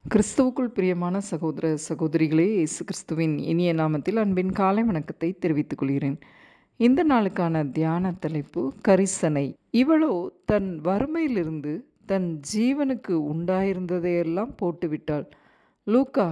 கிறிஸ்துவுக்குள் பிரியமான சகோதர சகோதரிகளே, இயேசு கிறிஸ்துவின் இனிய நாமத்தில் அன்பின் காலை வணக்கத்தை தெரிவித்துக் கொள்கிறேன். இந்த நாளுக்கான தியான தலைப்பு கரிசனை. இவளோ தன் வறுமையிலிருந்து தன் ஜீவனுக்கு உண்டாயிருந்ததையெல்லாம் போட்டுவிட்டாள். லூக்கா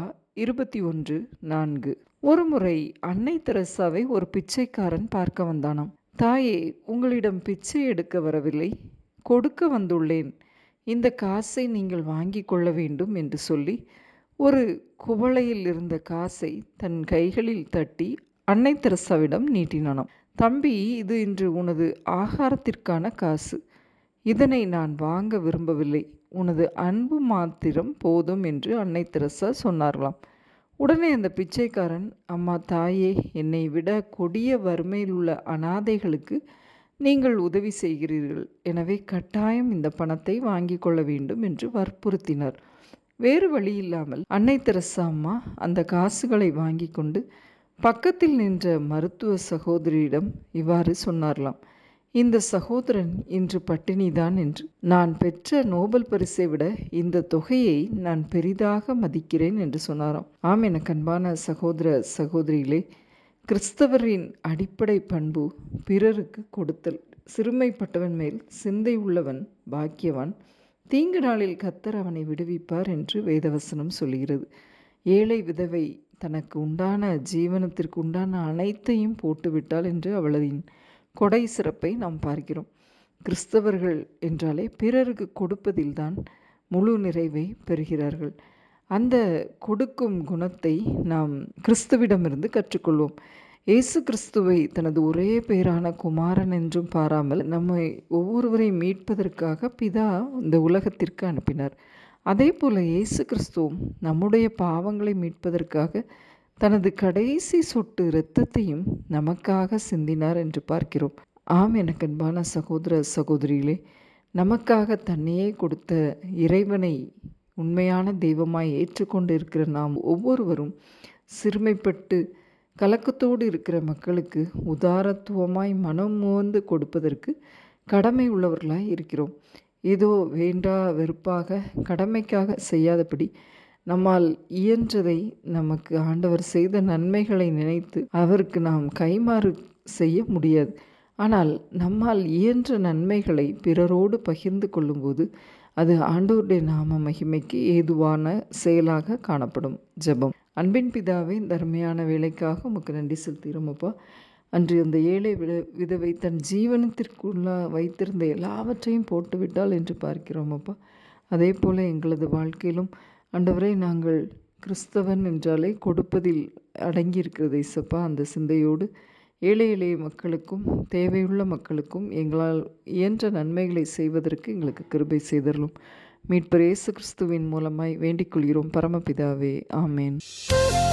21:4. ஒருமுறை அன்னை தெரசாவை ஒரு பிச்சைக்காரன் பார்க்க வந்தானாம். தாயே, உங்களிடம் பிச்சை எடுக்க வரவில்லை, கொடுக்க வந்துள்ளேன். இந்த காசை நீங்கள் வாங்கி கொள்ள வேண்டும் என்று சொல்லி ஒரு குவளையில் இருந்த காசை தன் கைகளில் தட்டி அன்னை தெரசாவிடம் நீட்டினானாம். தம்பி, இது இன்று உனது ஆகாரத்திற்கான காசு. இதனை நான் வாங்க விரும்பவில்லை. உனது அன்பு மாத்திரம் போதும் என்று அன்னை தெரசா சொன்னார்களாம். உடனே அந்த பிச்சைக்காரன், அம்மா தாயே, என்னை விட கொடிய வறுமையில் உள்ள அனாதைகளுக்கு நீங்கள் உதவி செய்கிறீர்கள், எனவே கட்டாயம் இந்த பணத்தை வாங்கி கொள்ள வேண்டும் என்று வற்புறுத்தினார். வேறு வழி இல்லாமல் அன்னை தெரசா அம்மா அந்த காசுகளை வாங்கி கொண்டு பக்கத்தில் நின்ற மருத்துவ சகோதரியிடம் இவ்வாறு சொன்னார்களாம். இந்த சகோதரன் இன்று பட்டினிதான் என்று. நான் பெற்ற நோபல் பரிசை விட இந்த தொகையை நான் பெரிதாக மதிக்கிறேன் என்று சொன்னாராம். ஆம், எனக்கு அன்பான சகோதர சகோதரிகளே, கிறிஸ்தவரின் அடிப்படை பண்பு பிறருக்கு கொடுத்தல். சிறுமைப்பட்டவன் மேல் சிந்தை உள்ளவன் பாக்கியவான், தீங்கு நாளில் கர்த்தர் அவனை விடுவிப்பார் என்று வேதவசனம் சொல்கிறது. ஏழை விதவை தனக்கு உண்டான ஜீவனத்திற்கு உண்டான அனைத்தையும் போட்டுவிட்டாள் என்று அவளின் கொடை சிறப்பை நாம் பார்க்கிறோம். கிறிஸ்தவர்கள் என்றாலே பிறருக்கு கொடுப்பதில்தான் முழு நிறைவை பெறுகிறார்கள். அந்த கொடுக்கும் குணத்தை நாம் கிறிஸ்துவிடமிருந்து கற்றுக்கொள்வோம். இயேசு கிறிஸ்துவை தனது ஒரே பேரான குமாரன் என்றும் பாராமல் நம்மை ஒவ்வொருவரையும் மீட்பதற்காக பிதா இந்த உலகத்திற்கு அனுப்பினார். அதே போல இயேசு கிறிஸ்துவும் நம்முடைய பாவங்களை மீட்பதற்காக தனது கடைசி சொட்டு இரத்தத்தையும் நமக்காக சிந்தினார் என்று பார்க்கிறோம். ஆம், எனக்கு அன்பான சகோதர சகோதரிகளே, நமக்காக தன்னையே கொடுத்த இறைவனை உண்மையான தெய்வமாய் ஏற்றுக்கொண்டு இருக்கிற நாம் ஒவ்வொருவரும் சிறுமைப்பட்டு கலக்கத்தோடு இருக்கிற மக்களுக்கு உதாரத்துவமாய் மனம் முவந்து கொடுப்பதற்கு கடமை உள்ளவர்களாய் இருக்கிறோம். ஏதோ வேண்டா வெறுப்பாக கடமைக்காக செய்யாதபடி நம்மால் இயன்றதை, நமக்கு ஆண்டவர் செய்த நன்மைகளை நினைத்து அவருக்கு நாம் கைமாறு செய்ய முடியாது. ஆனால் நம்மால் இயன்ற நன்மைகளை பிறரோடு பகிர்ந்து கொள்ளும்போது அது ஆண்டவருடைய நாம மகிமைக்கு ஏதுவான செயலாக காணப்படும். ஜெபம். அன்பின் பிதாவே, இந்த அருமையான வேலைக்காக உமக்கு நன்றி செலுத்துகிறோம் அப்பா. அன்று அந்த ஏழை விதவை தன் ஜீவனத்திற்குள்ள வைத்திருந்த எல்லாவற்றையும் போட்டுவிட்டால் என்று பார்க்கிறோம் அப்பா. அதே போல் எங்களது வாழ்க்கையிலும் ஆண்டவரே, நாங்கள் கிறிஸ்தவன் என்றாலே கொடுப்பதில் அடங்கியிருக்கிறது இயேசப்பா. அந்த சிந்தையோடு ஏழை எளிய மக்களுக்கும் தேவையுள்ள மக்களுக்கும் எங்களால் இயன்ற நன்மைகளை செய்வதற்கு எங்களுக்கு கிருபை செய்தருளும். மீட்பர் இயேசு கிறிஸ்துவின் மூலமாய் வேண்டிக் கொள்கிறோம் பரமபிதாவே, ஆமேன்.